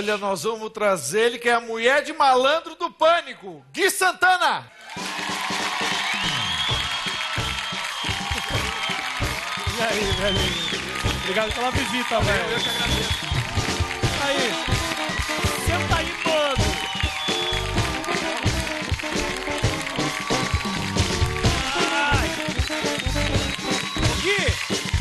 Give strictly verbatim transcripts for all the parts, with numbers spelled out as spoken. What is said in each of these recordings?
Olha, nós vamos trazer ele, que é a mulher de malandro do Pânico, Gui Santana. E aí, velhinho? Obrigado pela visita, velho. Eu que agradeço. Aí, senta aí todo. Ai. Gui!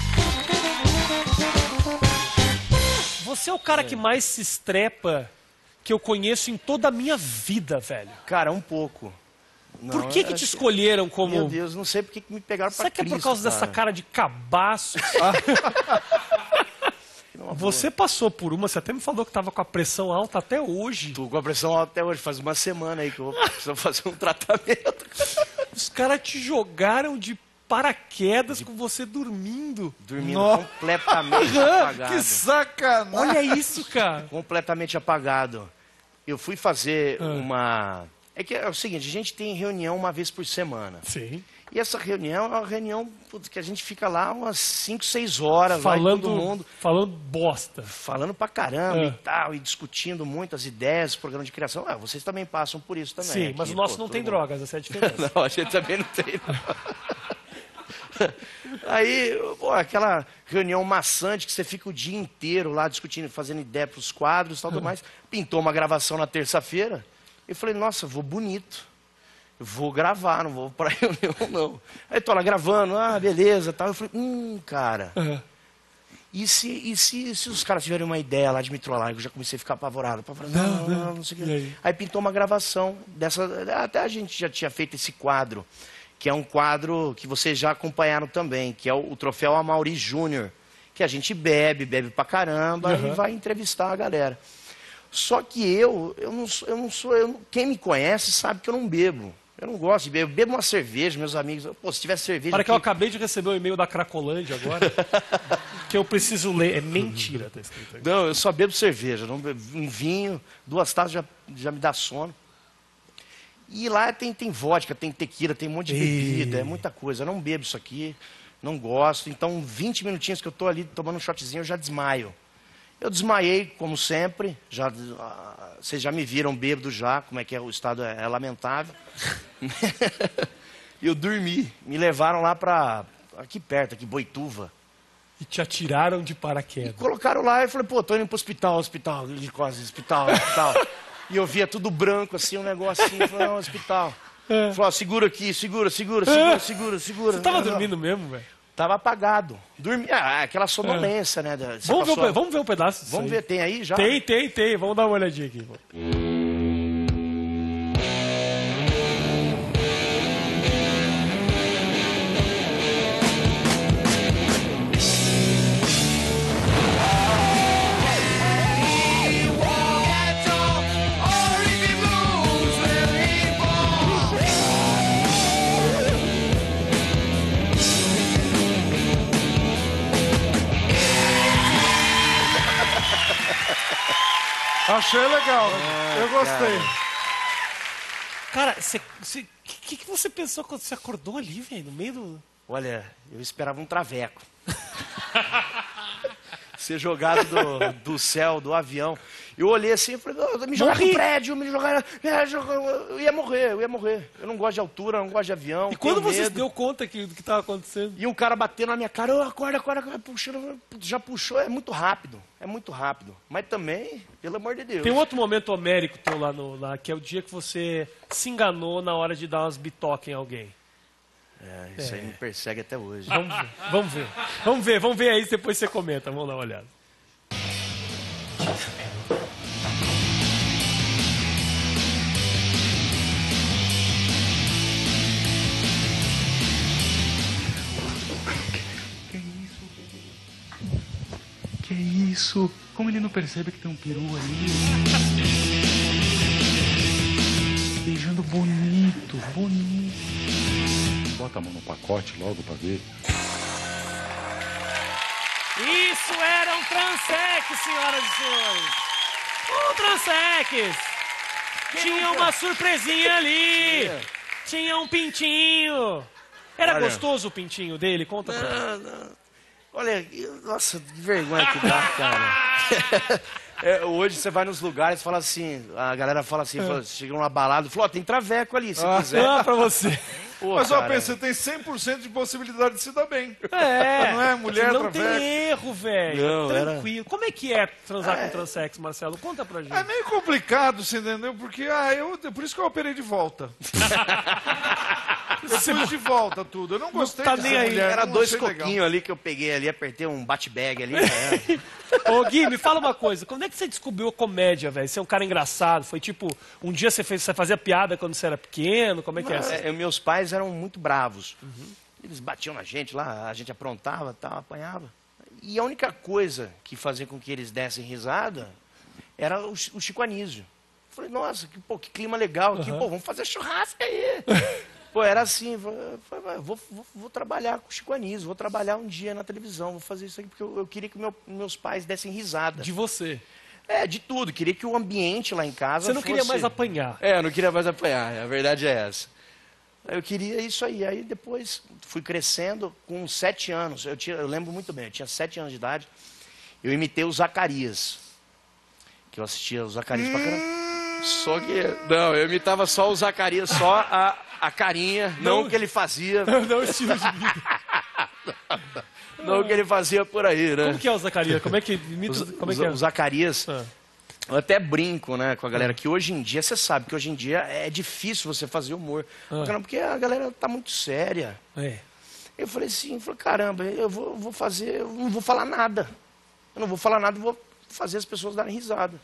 Você é o cara que mais se estrepa que eu conheço em toda a minha vida, velho. Cara, um pouco. Não, por que que te escolheram como... Meu Deus, não sei por que me pegaram pra Será que é por causa cara. dessa cara de cabaço? Você passou por uma, você até me falou que tava com a pressão alta até hoje. Tô com a pressão alta até hoje, faz uma semana aí que eu preciso fazer um tratamento. Os caras te jogaram de paraquedas de... com você dormindo. Dormindo Nossa. completamente apagado. Que sacanagem! Olha isso, cara. Completamente apagado. Eu fui fazer ah. uma... É que é o seguinte, a gente tem reunião uma vez por semana. Sim. E essa reunião é uma reunião putz, que a gente fica lá umas cinco, seis horas, falando, vai todo mundo. Falando bosta. Falando pra caramba é. e tal, e discutindo muitas ideias, programa de criação. Ah, vocês também passam por isso também. Sim, aqui, mas o nosso pô, não tem mundo... drogas, essa é a diferença. Não, a gente também não tem. Não. Aí, pô, aquela reunião maçante que você fica o dia inteiro lá discutindo, fazendo ideia pros quadros e tal, tudo mais. Pintou uma gravação na terça-feira. Eu falei, nossa, vou bonito. Eu vou gravar, não vou pra reunião, não. Aí tô lá gravando, ah, beleza, tal. Eu falei, hum, cara. Uhum. E, se, e se, se os caras tiverem uma ideia lá de me trollar? Eu já comecei a ficar apavorado. Eu falei, não, não, não, não sei o que. Aí? aí pintou uma gravação dessa. Até a gente já tinha feito esse quadro, que é um quadro que vocês já acompanharam também, que é o, o Troféu Amaury Júnior, que a gente bebe, bebe pra caramba uhum. e vai entrevistar a galera. Só que eu, eu não sou, eu não sou eu, quem me conhece sabe que eu não bebo. Eu não gosto de beber, eu bebo uma cerveja, meus amigos. Pô, se tivesse cerveja. Para aqui... que eu acabei de receber o um e-mail da Cracolândia agora, que eu preciso ler. É mentira, tá escrito aqui. Não, eu só bebo cerveja, não bebo um vinho, duas taças já, já me dá sono. E lá tem, tem vodka, tem tequila, tem um monte de bebida, e... é muita coisa. Eu não bebo isso aqui, não gosto. Então, vinte minutinhos que eu tô ali tomando um shotzinho, eu já desmaio. Eu desmaiei, como sempre, já, uh, vocês já me viram bêbado já, como é que é, o estado é, é lamentável. E eu dormi, me levaram lá para aqui perto, aqui, Boituva. E te atiraram de paraquedas. E colocaram lá e eu falei, pô, tô indo pro hospital, hospital, de costas, hospital, hospital. E eu via tudo branco, assim, um negocinho, eu falei, não, hospital. É. Falei, ó, segura aqui, segura, segura, segura, é. segura, segura. Você tava não, dormindo não. mesmo, velho? Tava apagado. Dormi... Ah, aquela sonolência, é. né? Vamos, passou... ver, vamos ver um pedaço disso. Vamos aí. ver, tem aí já? Tem, tem, tem. Vamos dar uma olhadinha aqui. Achei legal, ah, eu gostei. Cara, o que, que você pensou quando você acordou ali, velho, no meio do... Olha, eu esperava um traveco. Ser jogado do, do céu, do avião. Eu olhei assim e falei, oh, me jogaram no prédio, me jogaram... Eu ia morrer, eu ia morrer. Eu não gosto de altura, eu não gosto de avião. E quando você se deu conta que, do que estava acontecendo? E um cara batendo na minha cara, oh, acorda, acorda, acorda, puxando, já puxou, é muito rápido. É muito rápido. Mas também, pelo amor de Deus. Tem um outro momento homérico teu lá, no, lá, que é o dia que você se enganou na hora de dar umas bitocas em alguém. É, isso é. aí me persegue até hoje. Vamos ver, vamos ver. Vamos ver, vamos ver aí, depois você comenta. Vamos dar uma olhada. Que isso? Como ele não percebe que tem um peru ali? Beijando bonito, bonito. Bota a mão no pacote logo pra ver. Isso era um transex, senhoras e senhores. Um transex. Tinha uma surpresinha ali. Tinha um pintinho. Era Olha. gostoso o pintinho dele? Conta pra mim. Olha, nossa, que vergonha que dá, cara. É, hoje você vai nos lugares e fala assim, a galera fala assim, fala, chega numa balada e fala, ó, tem traveco ali, se ah, quiser. Ah, pra você. Pô, Mas, ó, cara, pensa, você tem cem por cento de possibilidade de se dar bem. É. Não é mulher, Não traveco. tem erro, velho. Não, era- Tranquilo. Como é que é transar com transex, Marcelo? Conta pra gente. É meio complicado, você entendeu? Porque, ah, eu, por isso que eu operei de volta. Eu pus de volta tudo. Eu não gostei tá de nem ser aí. mulher. Era não dois achei legal. coquinhos ali que eu peguei ali, apertei um bate-bag ali. Né? Ô, Gui, me fala uma coisa. Quando é que você descobriu a comédia, velho? Você é um cara engraçado? Foi tipo, um dia você, fez, você fazia piada quando você era pequeno? Como é que é? É, é, meus pais eram muito bravos. Eles batiam na gente lá, a gente aprontava, tal, apanhava. E a única coisa que fazia com que eles dessem risada era o, Chi- o Chico Anísio. Falei, nossa, que, pô, que clima legal aqui, pô, vamos fazer churrasco aí. Pô, era assim, falei, vou, vou, vou trabalhar com o Chico Anísio, vou trabalhar um dia na televisão, vou fazer isso aqui, porque eu, eu queria que meu, meus pais dessem risada. De você. É, de tudo, queria que o ambiente lá em casa Você não queria fosse- mais apanhar. É, eu não queria mais apanhar, a verdade é essa. Eu queria isso aí, aí depois fui crescendo, com sete anos, eu, tinha, eu lembro muito bem, eu tinha sete anos de idade, eu imitei o Zacarias, que eu assistia o Zacarias pra caramba. Só que, não, eu imitava só o Zacarias, só a, a carinha, não, o que ele fazia, Não, o estilo de vida. não o que ele fazia por aí, né? Como que é o Zacarias? Como é que imita? O, Como é o- que é? o Zacarias, Ah. eu até brinco, né, com a galera, que hoje em dia, você sabe que hoje em dia é difícil você fazer humor, porque a galera tá muito séria. É. Eu falei assim, eu falei, caramba, eu vou, eu vou fazer, eu não vou falar nada. Eu não vou falar nada, eu vou fazer as pessoas darem risada.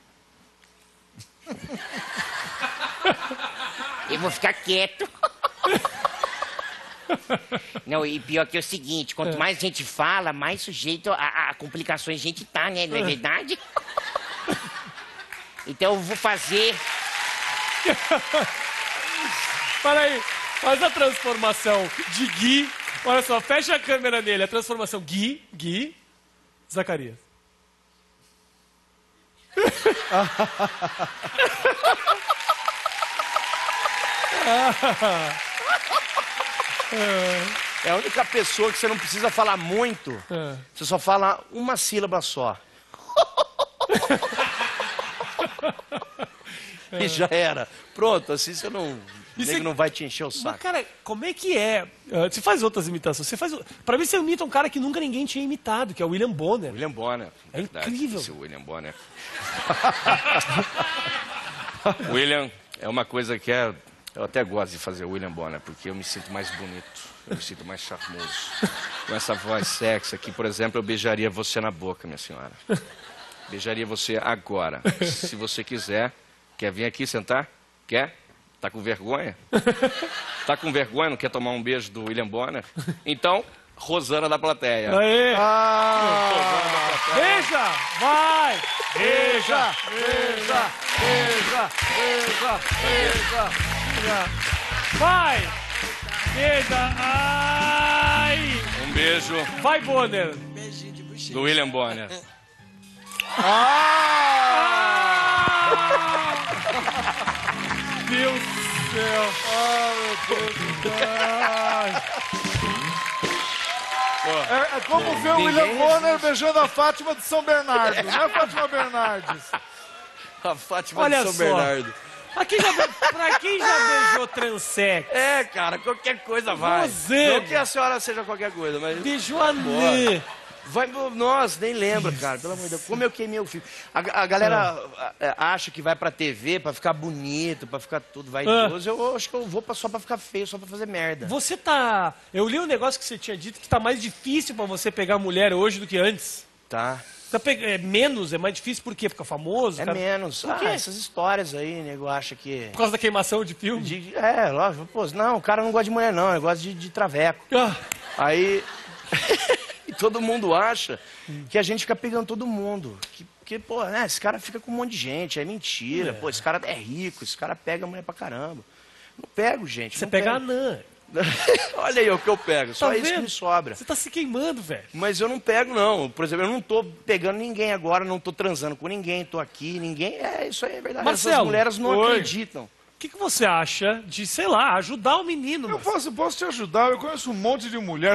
Eu vou ficar quieto. Não, e pior que é o seguinte, quanto mais gente fala, mais sujeito a, a complicações a gente tá, né? Não é verdade? Então eu vou fazer... Para aí, faz a transformação de Gui. Olha só, fecha a câmera nele. A transformação Gui, Gui, Zacarias. É a única pessoa que você não precisa falar muito, É. você só fala uma sílaba só. E já era. Pronto, assim você não, E nego você- não vai te encher o Mas, saco. cara, como é que é? Ah, Você faz outras imitações. Você faz. Pra mim, você imita um cara que nunca ninguém tinha imitado, que é o William Bonner. William Bonner. É incrível. Esse William Bonner. William é uma coisa que é... Eu até gosto de fazer William Bonner, porque eu me sinto mais bonito, eu me sinto mais charmoso. Com essa voz sexy aqui, por exemplo, eu beijaria você na boca, minha senhora. Beijaria você agora. Se você quiser. Quer vir aqui sentar? Quer? Tá com vergonha? Tá com vergonha? Não quer tomar um beijo do William Bonner? Então, Rosana da plateia. Aê! Ah, Beija! Vai! beija, beija, beija, beija, beija. Vai! Beija! Ai! Um beijo Vai, Bonner! do William Bonner. Deus do céu! É, é como ver o William Bonner beijando a Fátima de São Bernardo, não é a Fátima Bernardes. A Fátima Olha de São só. Bernardo. Pra quem já, be- pra quem já beijou transex, É, cara, qualquer coisa vai. Você. Não que a senhora seja qualquer coisa, mas... beijou a Nê. Vai, nossa, nem lembra, cara, pelo amor de Deus. Como eu queimei o filho. A, a galera a- acha que vai pra T V pra ficar bonito, pra ficar tudo vaidoso. Eu acho que eu vou pra- só pra ficar feio, só pra fazer merda. Você tá... Eu li um negócio que você tinha dito que tá mais difícil pra você pegar mulher hoje do que antes. Tá? Tá pe- é menos, é mais difícil por quê? Fica famoso? É cara? menos. Por quê? Ah, essas histórias aí, nego, acha que... Por causa da queimação de filme? de- é, lógico. Pô, não, o cara não gosta de mulher, não. Ele gosta de, de traveco. Ah, Aí... e todo mundo acha que a gente fica pegando todo mundo. Que, que pô, né, esse cara fica com um monte de gente, é mentira. Pô, esse cara é rico, esse cara pega mulher pra caramba. Não pego, gente. você não pega a pego. anã. Olha aí o que eu pego, só Tá isso que vendo? me sobra. Você tá se queimando, velho. Mas eu não pego, não. Por exemplo, eu não tô pegando ninguém agora, não tô transando com ninguém, tô aqui, ninguém. É, isso aí é verdade. Marcelo, Essas mulheres não oi. acreditam. O que, que você acha de, sei lá, ajudar o menino? Eu Marcelo? posso, posso te ajudar, eu conheço um monte de mulher. Você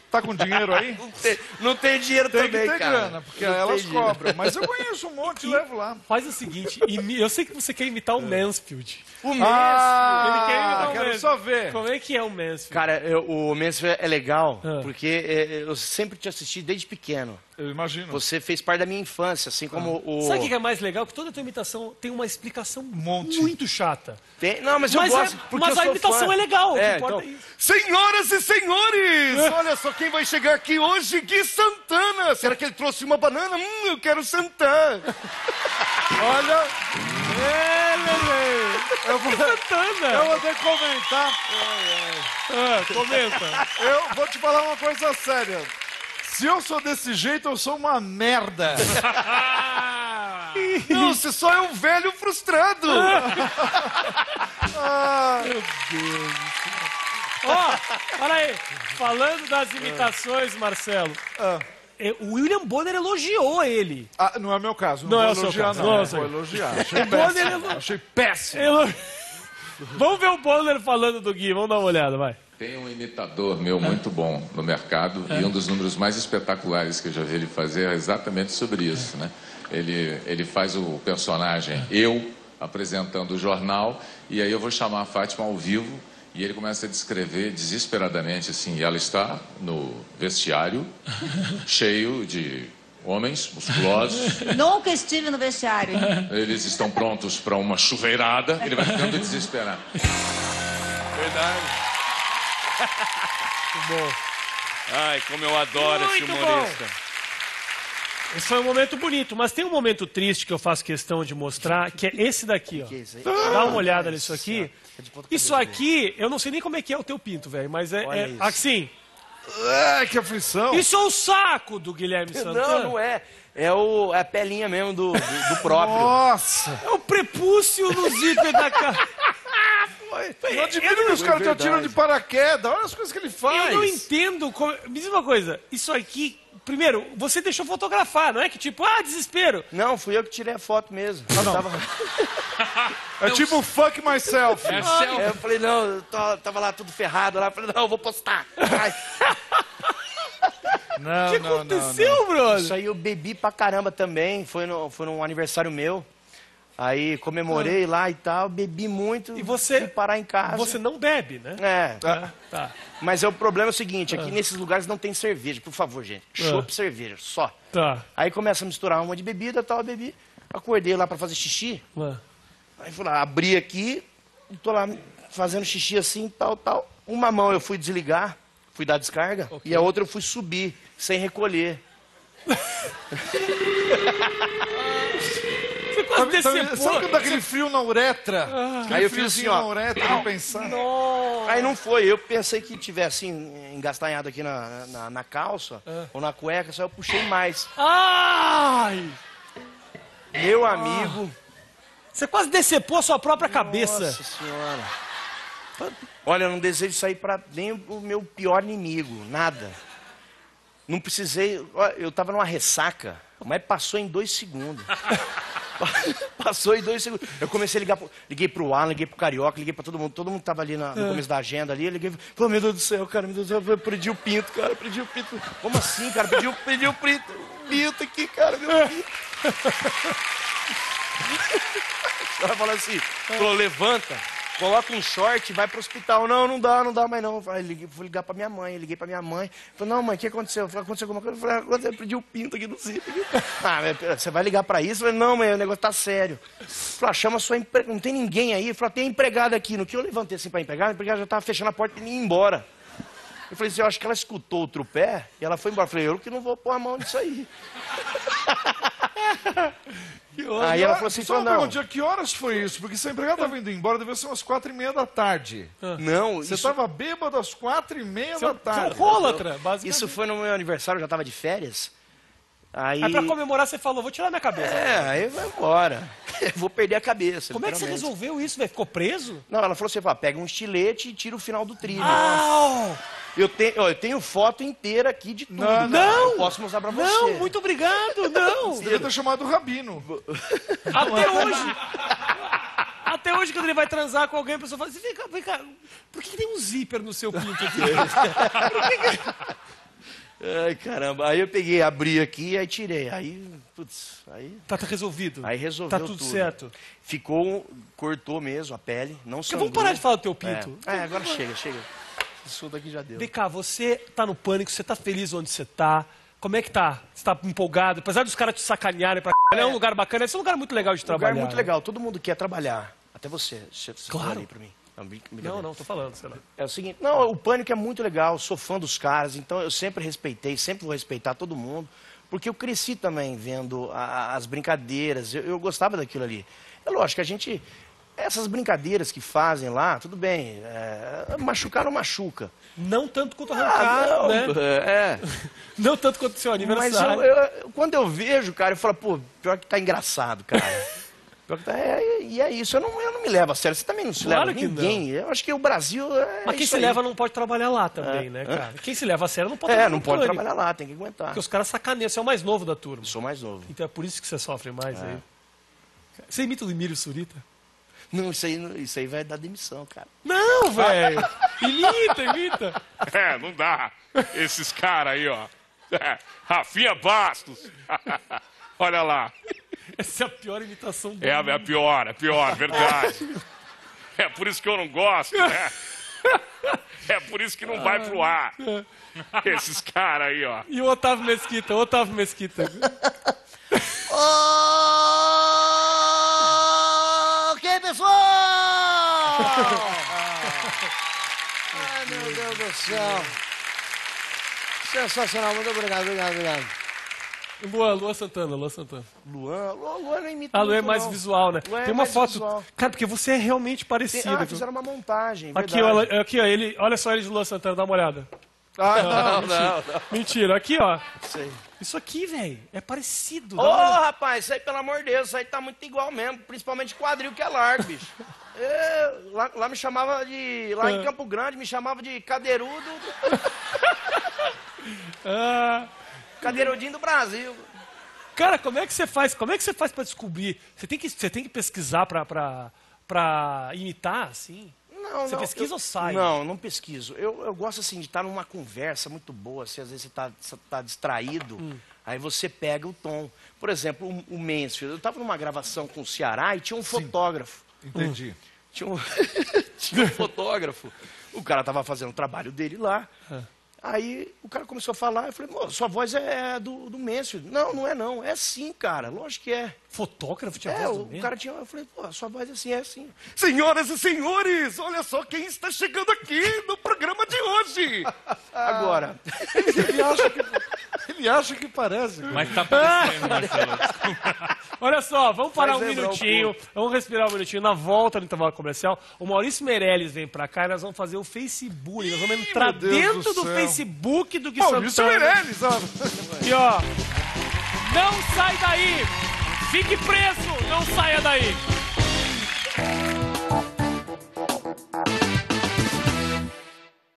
Tá com dinheiro aí? Não tem, não tem dinheiro Tem também, que ter cara. grana, porque Não elas tem dinheiro. cobram. Mas eu conheço um monte e levo lá. Faz o seguinte, imi- eu sei que você quer imitar o Mansfield. O Mansfield. Ele quer imitar Ah, o quero Mansfield. só ver. Como é que é o Mansfield? Cara, eu- o Mansfield é legal, Ah. porque é, eu sempre te assisti desde pequeno. Eu imagino. Você fez parte da minha infância, assim como o... Sabe o que é mais legal? Que toda a tua imitação tem uma explicação monte. muito chata. Tem- Não, mas eu Mas, gosto, é- porque mas eu a sou imitação fã. é legal, o que É, importa então, é isso. Senhoras e senhores, olha só quem vai chegar aqui hoje, Gui Santana. Será que ele trouxe uma banana? Hum, eu quero Santana. Olha, É, Lele! eu vou, Santana! eu vou ter que comentar. Ah, comenta. Eu vou te falar uma coisa séria. Se eu sou desse jeito, eu sou uma merda. Não, você só é um velho frustrado. Ah, Ó, olha aí. Falando das imitações, Marcelo, ah. é, o William Bonner elogiou ele. Ah, não é meu caso. Não, Não vou é o seu elogiar, caso, não. não é o Não seu vou elogiar. Achei O Bonner péssimo. elo- Achei péssimo. Elo- Vamos ver o Bonner falando do Gui, vamos dar uma olhada, vai. Tem um imitador meu muito bom no mercado e um dos números mais espetaculares que eu já vi ele fazer é exatamente sobre isso, né? Ele, ele faz o personagem eu apresentando o jornal e aí eu vou chamar a Fátima ao vivo e ele começa a descrever desesperadamente assim, e ela está no vestiário cheio de homens musculosos, Nunca estive no vestiário, hein? eles estão prontos para uma chuveirada, ele vai ficando desesperado. Verdade. Muito bom. Ai, como eu adoro esse Muito humorista. Esse foi um momento bonito, mas tem um momento triste que eu faço questão de mostrar, que é esse daqui, ó. Que isso aí? Dá uma olhada nisso aqui. É de ponta Isso cabeça. aqui, eu não sei nem como é que é o teu pinto, velho, mas é, Olha é isso. assim. Ah, que aflição. Isso é o saco do Guilherme Santana. Não, não é. É, o, é a pelinha mesmo do, do, do próprio. Nossa. É o prepúcio no zíper da cara. Não admiro que os caras te atiram de paraquedas. Olha as coisas que ele faz. Eu não entendo. Como... Me diz uma coisa, isso aqui. Primeiro, você deixou fotografar, não é que tipo, ah, desespero. Não, fui eu que tirei a foto mesmo. Ah, não. Tava... É tipo fuck myself. É Aí selfie. eu falei, não, eu tô- tava lá tudo ferrado lá. Eu falei, não, eu vou postar. Ai, Não, O que não, não, aconteceu, isso brother? aí eu bebi pra caramba também. Foi, no, foi num aniversário meu. Aí comemorei lá e tal, bebi muito. E você- fui parar em casa. Você não bebe, né? É, Ah, tá. mas é o problema é o seguinte, aqui nesses lugares não tem cerveja, por favor, gente. Chopp, cerveja, só. Tá. Aí começa a misturar uma de bebida, tal, bebi. Acordei lá pra fazer xixi. Ah. Aí fui lá, abri aqui, e tô lá fazendo xixi assim, tal, tal. Uma mão eu fui desligar, fui dar descarga, e a outra eu fui subir, sem recolher. Você quase Sabe, sabe, decepou. sabe quando dá aquele frio na uretra? Aquele Aí eu fiz assim, friozinho ó. na uretra, não pensar. Aí não foi, eu pensei que tivesse assim, engastanhado aqui na, na, na calça, ou na cueca, só eu puxei mais. Ai! Meu amigo... Você quase decepou a sua própria cabeça. Nossa senhora. Olha, eu não desejo sair para nem o meu pior inimigo, nada. Não precisei. Ó, eu tava numa ressaca, mas passou em dois segundos. Passou em dois segundos. Eu comecei a ligar, pro, liguei pro Alan, liguei pro Carioca, liguei pra todo mundo. Todo mundo tava ali na- no começo da agenda ali. Eu liguei, pô, meu Deus do céu, cara, meu Deus do céu, eu perdi o pinto, cara, eu perdi o pinto. Como assim, cara? Perdi o, perdi o pinto, o pinto aqui, cara, meu pinto. Ela falou assim, falou, levanta, coloca um short e vai pro hospital. Não, não dá, não dá mais não. Eu falei, liguei, fui ligar pra minha mãe, eu liguei pra minha mãe. Falei, não, mãe, o que aconteceu? Eu falei, aconteceu alguma coisa? Eu falei, aconteceu, eu perdi o pinto aqui no zíper. Ah, mas você vai ligar pra isso? Eu falei, não, mãe, o negócio tá sério. Eu falei, ah, chama sua empregada, não tem ninguém aí? Eu falei, tem empregada aqui. No que eu levantei assim pra empregada, a empregada já tava fechando a porta e ia embora. Eu falei assim, eu acho que ela escutou o trupé e ela foi embora. Eu falei, eu que não vou pôr a mão nisso aí. Aí ela falou assim, Só uma falou, não. perguntinha, que horas foi isso? Porque se a empregada tava indo embora, devia ser umas quatro e meia da tarde. Não, Você isso, tava bêbado às quatro e meia Você é da um tarde. alcoólatra, basicamente. isso foi no meu aniversário, eu já tava de férias. Aí, Aí pra comemorar você falou, vou tirar minha cabeça. é, aí vai embora. Eu vou perder a cabeça. Como é que você literalmente. resolveu isso, velho? Ficou preso? Não, ela falou assim, fala, pega um estilete e tira o final do trilho. Não! Eu, tenho, ó, eu tenho foto inteira aqui de tudo. Não, cara. não. Eu posso mostrar pra você. Não, muito obrigado, não! Você devia ter chamado o Rabino. Até hoje. Até hoje, quando ele vai transar com alguém, a pessoa fala assim, vem cá, vem cá, por que, que tem um zíper no seu pinto aqui? Por que que- Ai, caramba. Aí eu peguei, abri aqui, aí tirei. Aí, putz, aí... Tá, tá resolvido. Aí resolveu Tá tudo, tudo. certo. Ficou, cortou mesmo a pele, não sangrou. Vamos parar de falar do teu pinto. É, é agora chega, chega. Isso daqui já deu. Vem cá, você tá no pânico, você tá feliz onde você tá? Como é que tá? Você tá empolgado? Apesar dos caras te sacanearem pra c... é um lugar bacana, esse é um lugar muito legal de Um trabalhar. lugar muito né? legal, todo mundo quer trabalhar. Até você, você Claro. falou aí pra mim. Não, me Não, não, tô falando, sei lá. É o seguinte, não, o Pânico é muito legal, sou fã dos caras, então eu sempre respeitei, sempre vou respeitar todo mundo, porque eu cresci também vendo a, as brincadeiras, eu, eu gostava daquilo ali. É lógico, a gente, essas brincadeiras que fazem lá, tudo bem, é, machucar não machuca. Não tanto quanto arrancar, Ah, não, né? é. Não tanto quanto o seu Mas aniversário. eu, eu- quando eu vejo, cara, eu falo, pô, pior que tá engraçado, cara. Pior que tá, é, e é isso, eu não, eu não me levo a sério, você também não se Claro leva que ninguém. Eu acho que o Brasil é Mas quem isso se aí. leva não pode trabalhar lá também, É. né, cara? Quem se leva a sério não pode É, trabalhar não no pode Pânico. trabalhar lá, tem que aguentar. Porque os caras sacaneiam, você é o mais novo da turma. Eu sou mais novo. Então é por isso que você sofre mais É. aí. Você imita o Emílio Surita? Não, isso aí, isso aí vai dar demissão, cara. Não, velho! Imita, imita! É, não dá. Esses caras aí, ó. É, Rafinha Bastos. Olha lá. Essa é a pior imitação do É a, é a pior, é a pior, verdade. É por isso que eu não gosto, né? É por isso que não vai pro ar. Esses caras aí, ó. E o Otávio Mesquita, o Otávio Mesquita. Ok, pessoal! Ai, meu Deus do céu. Sensacional, muito obrigado, obrigado, obrigado. Luan, Luan Santana, Luan Santana. Luan, Luan, Luan não imita A Luan é muito, mais não. visual, né? Luan é Tem uma mais foto. visual. Cara, porque você é realmente Tem- parecido. Ah, fizeram uma montagem, Aqui, verdade. ó, aqui, ó, ele, olha só ele de Luan Santana, dá uma olhada. Ah, Não, não, não, não. Mentira, aqui, ó. Sei. Isso aqui, velho, é parecido. Ô, dá uma olhada. rapaz, isso aí, pelo amor de Deus, isso aí tá muito igual mesmo. Principalmente quadril que é largo, bicho. É, lá, lá me chamava de... Lá em É. Campo Grande me chamava de cadeirudo... Ah, Cadeirudinho do Brasil. cara, como é que você faz? Como é que você faz pra descobrir? Você tem que, você tem que pesquisar pra, pra, pra imitar, assim? Não, Você não, pesquisa eu- ou sai? Não, não pesquiso. Eu, eu gosto assim de estar numa conversa muito boa, assim, às vezes você está tá distraído, Hum. aí você pega o tom. Por exemplo, o, o Mansfield, eu estava numa gravação com o Ceará e tinha um fotógrafo. Entendi. Tinha um, tinha um fotógrafo. O cara estava fazendo o trabalho dele lá. Aí o cara começou a falar, eu falei, "Pô, sua voz é do, do Mansfield. Não, não é não. É sim, cara. Lógico que é. Fotógrafo tinha É, voz do o mesmo? cara tinha. Eu falei, pô, sua voz é assim, é assim. Senhoras e senhores, olha só quem está chegando aqui no programa de hoje. Agora. Ele acha que, ele acha que parece. Mas tá parecendo, Marcelo. Olha só, vamos parar Faz um lembrar um minutinho, vamos respirar um minutinho. Na volta do intervalo comercial, o Maurício Meirelles vem pra cá e nós vamos fazer o Facebook. Nós vamos entrar meu Deus dentro do do céu. Facebook do Gui Maurício Santana. Meirelles, ó. Aqui, ó. Não sai daí! Fique preso! Não saia daí!